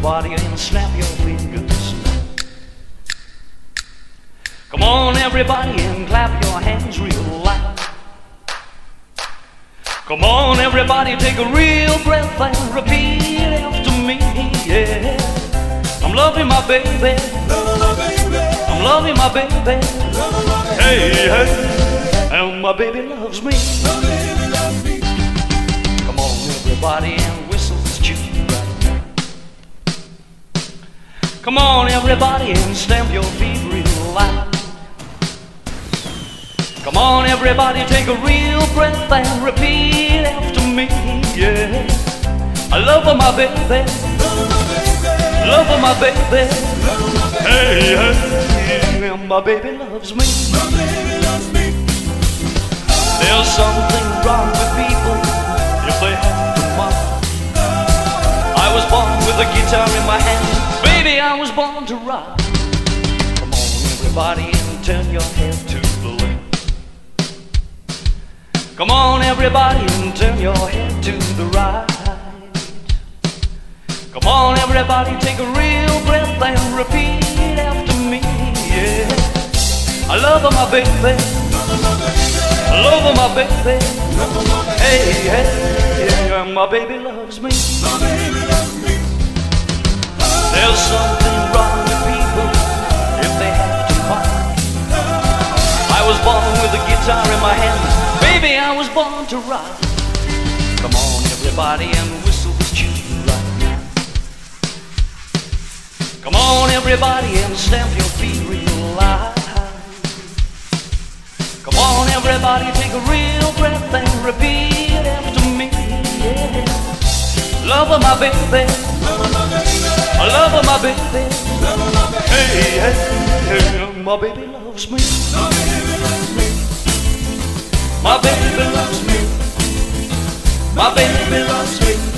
everybody and snap your fingers. Come on everybody and clap your hands real loud. Come on everybody, take a real breath and repeat after me, yeah. I'm loving my baby, I'm loving my baby, hey, hey, and my baby loves me. Come on everybody and whistle this tune right now. Come on everybody and stamp your feet real loud. Come on everybody, take a real breath and repeat after me, yeah. I love my baby, love my baby, hey, hey, and my baby loves me. There's something wrong with people if they have to mind. I was born with a guitar in my hand, baby, I was born to rock. Come on everybody and turn your head to the left. Come on everybody and turn your head to the right. Come on everybody, take a real breath and repeat after me, yeah. I love my baby, I love my baby, hey, hey, yeah, my baby loves me. There's something wrong with people if they have to fight. I was born with a guitar in my hand, baby, I was born to rock. Come on everybody and whistle this tune right now. Come on everybody and stamp your feet real loud. Come on everybody, take a real breath and repeat after me, yeah. Love my baby, I love my baby, hey, hey, hey, my baby loves me. My baby loves me, my baby loves me.